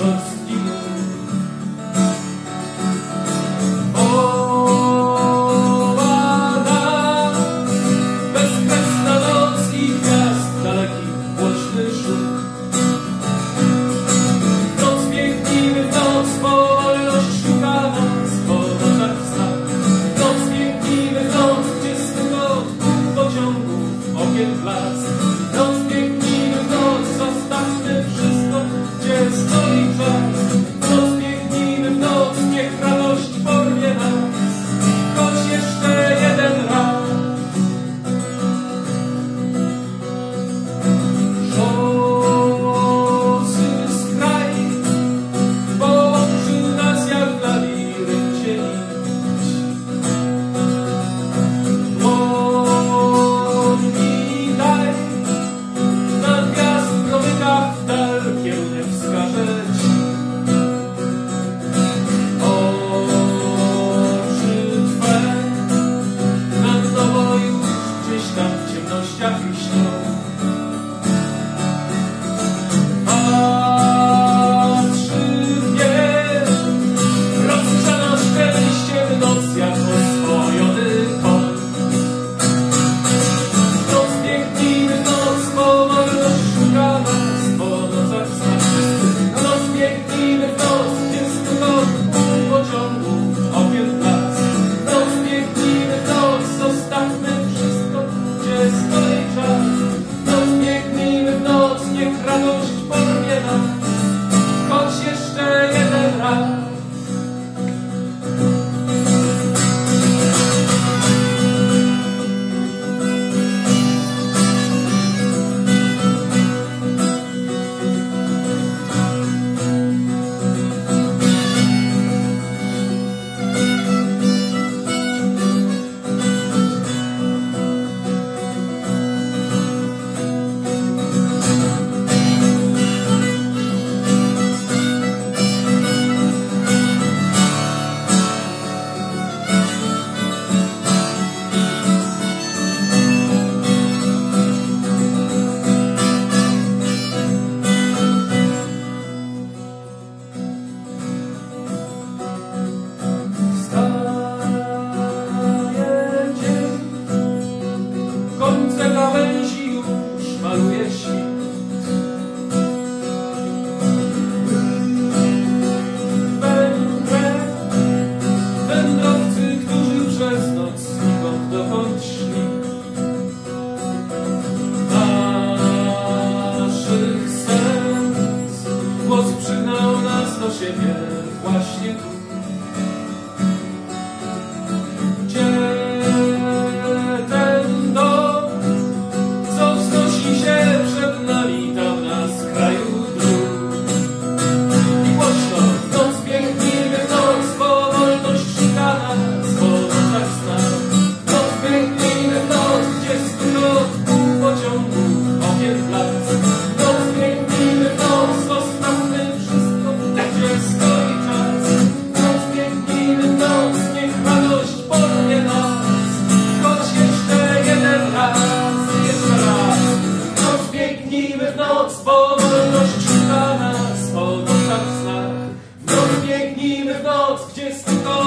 szorstki mur. Bezkresna noc i gwiazd, daleki, głośny szum. W noc biegnijmy, w noc wolność szuka nas, po nocach znak. W noc biegnijmy, w noc, gdzie stygot pociągów, okien blask. W noc biegnijmy, w noc, zostawmy wszystko, gdzie stoi czas. W noc biegnijmy, w noc, niech radość porwie nas, choć jeszcze jeden raz. Szosy skraj połączył nas jak w labiryncie nić. Dłoń daj, na gwiazd promykach w dal kierunek wskaże ci. Oczy twe nad tobą już gdzieś tam w ciemnościach śnią. Patrzy w nieb, rozgrzano szczęście w noc jak oswojony koń. W noc biegnijmy, w noc, bo wolność szuka nas, po nocach znak czysty. W noc biegnijmy, w noc, gdzie stygot pociągu, okien blask. W noc biegnijmy, w noc, zostawmy wszystko, gdzie stoi czas. W noc biegnijmy, w noc, niech radość porwie nas, choć jeszcze jeden raz. Końce gałęzi już maluje świt. Wędrowcy, którzy przez noc znikąd dokąd szli. Naszych serc głos przygnał nas do siebie właśnie tu. Gdzie ten dom, co wznosi się przed nami tam na skraju dróg? I głośno w noc biegnijmy, w noc, bo wolność szuka nas, po nocach znak. W noc biegnijmy, w noc, gdzie stygot pociągu, okien blask. W noc biegnijmy, w noc, zostawmy wszystko, gdzie stoi czas. W noc biegnijmy, w noc, niech radość porwie nas, choć jeszcze jeden raz, jeszcze raz. W noc biegnijmy, w noc, bo wolność szuka nas, po nocach znak. W noc biegnijmy, w noc, gdzie stygot